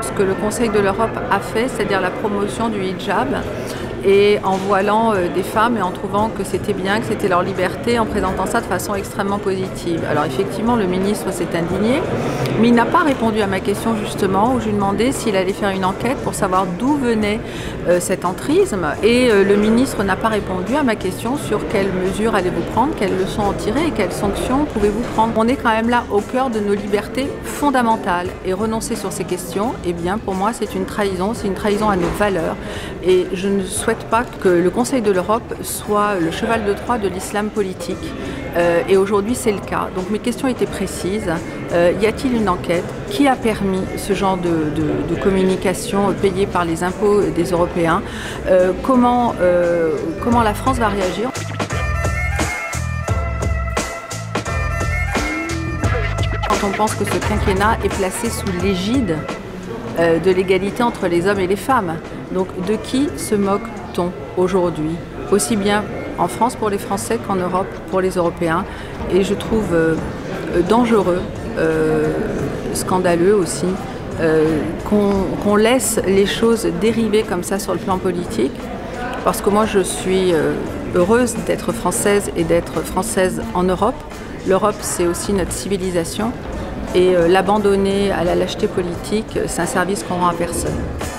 ce que le Conseil de l'Europe a fait, c'est-à-dire la promotion du hijab, et en voilant des femmes et en trouvant que c'était bien, que c'était leur liberté, en présentant ça de façon extrêmement positive. Alors effectivement, le ministre s'est indigné, mais il n'a pas répondu à ma question justement, où je lui demandais s'il allait faire une enquête pour savoir d'où venait cet entrisme, et le ministre n'a pas répondu à ma question sur quelles mesures allez-vous prendre, quelles leçons en tirer et quelles sanctions pouvez-vous prendre. On est quand même là au cœur de nos libertés fondamentales, et renoncer sur ces questions, eh bien pour moi c'est une trahison à nos valeurs, et je ne souhaite pas que le Conseil de l'Europe soit le cheval de Troie de l'islam politique, et aujourd'hui c'est le cas. Donc mes questions étaient précises. Y a-t-il une enquête? Qui a permis ce genre de communication payée par les impôts des Européens? Comment la France va réagir? Quand on pense que ce quinquennat est placé sous l'égide de l'égalité entre les hommes et les femmes. Donc de qui se moque-t-on aujourd'hui? Aussi bien en France pour les Français qu'en Europe pour les Européens. Et je trouve dangereux, scandaleux aussi, qu'on laisse les choses dériver comme ça sur le plan politique. Parce que moi je suis heureuse d'être française et d'être française en Europe. L'Europe c'est aussi notre civilisation. Et l'abandonner à la lâcheté politique, c'est un service qu'on rend à personne.